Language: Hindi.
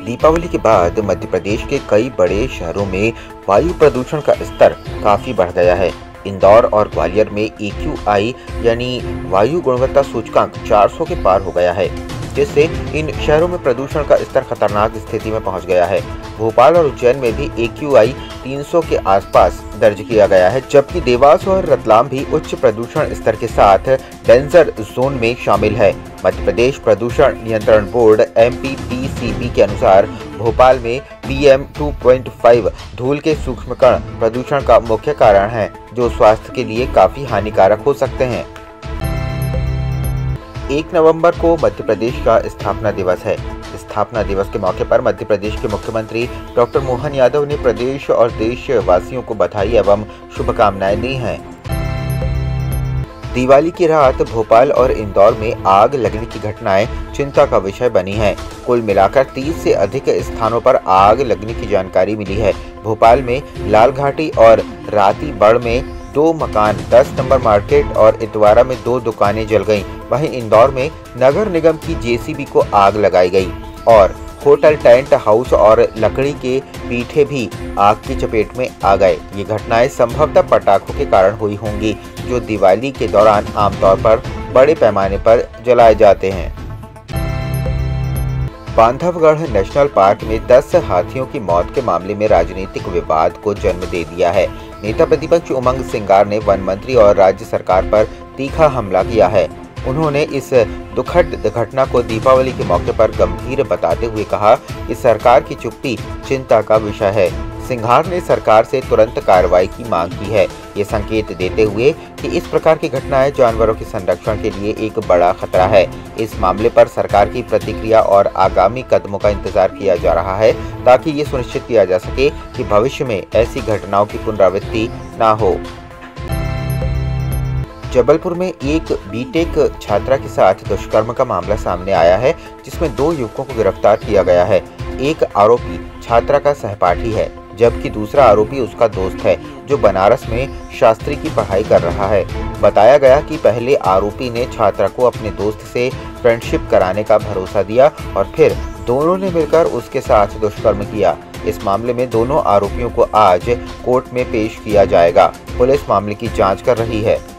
दीपावली के बाद मध्य प्रदेश के कई बड़े शहरों में वायु प्रदूषण का स्तर काफी बढ़ गया है। इंदौर और ग्वालियर में AQI यानी वायु गुणवत्ता सूचकांक 400 के पार हो गया है, जिससे इन शहरों में प्रदूषण का स्तर खतरनाक स्थिति में पहुंच गया है। भोपाल और उज्जैन में भी AQI 300 के आसपास दर्ज किया गया है, जबकि देवास और रतलाम भी उच्च प्रदूषण स्तर के साथ डेंजर जोन में शामिल है। मध्य प्रदेश प्रदूषण नियंत्रण बोर्ड MPPCB के अनुसार भोपाल में PM 2.5 धूल के सूक्ष्म कण प्रदूषण का मुख्य कारण है, जो स्वास्थ्य के लिए काफी हानिकारक हो सकते हैं। 1 नवंबर को मध्य प्रदेश का स्थापना दिवस है। स्थापना दिवस के मौके पर मध्य प्रदेश के मुख्यमंत्री डॉक्टर मोहन यादव ने प्रदेश और देशवासियों को बधाई एवं शुभकामनाएं दी हैं। दिवाली की रात भोपाल और इंदौर में आग लगने की घटनाएं चिंता का विषय बनी हैं। कुल मिलाकर 30 से अधिक स्थानों पर आग लगने की जानकारी मिली है। भोपाल में लाल घाटी और रातीबड़ में 2 मकान, 10 नंबर मार्केट और इतवारा में 2 दुकानें जल गईं। वहीं इंदौर में नगर निगम की JCB को आग लगाई गई और होटल, टेंट हाउस और लकड़ी के पीठे भी आग की चपेट में आ गए। ये घटनाएं संभवतः पटाखों के कारण हुई होंगी, जो दिवाली के दौरान आमतौर पर बड़े पैमाने पर जलाए जाते हैं। बांधवगढ़ नेशनल पार्क में 10 हाथियों की मौत के मामले में राजनीतिक विवाद को जन्म दे दिया है। नेता प्रतिपक्ष उमंग सिंगार ने वन मंत्री और राज्य सरकार पर तीखा हमला किया है। उन्होंने इस दुखद घटना को दीपावली के मौके पर गंभीर बताते हुए कहा कि सरकार की चुप्पी चिंता का विषय है। सिंघार ने सरकार से तुरंत कार्रवाई की मांग की है, ये संकेत देते हुए कि इस प्रकार की घटनाएं जानवरों के संरक्षण के लिए एक बड़ा खतरा है। इस मामले पर सरकार की प्रतिक्रिया और आगामी कदमों का इंतजार किया जा रहा है, ताकि ये सुनिश्चित किया जा सके कि भविष्य में ऐसी घटनाओं की पुनरावृत्ति न हो। जबलपुर में एक बीटेक छात्रा के साथ दुष्कर्म का मामला सामने आया है, जिसमें 2 युवकों को गिरफ्तार किया गया है। एक आरोपी छात्रा का सहपाठी है, जबकि दूसरा आरोपी उसका दोस्त है, जो बनारस में शास्त्री की पढ़ाई कर रहा है। बताया गया कि पहले आरोपी ने छात्रा को अपने दोस्त से फ्रेंडशिप कराने का भरोसा दिया और फिर दोनों ने मिलकर उसके साथ दुष्कर्म किया। इस मामले में दोनों आरोपियों को आज कोर्ट में पेश किया जाएगा। पुलिस मामले की जांच कर रही है।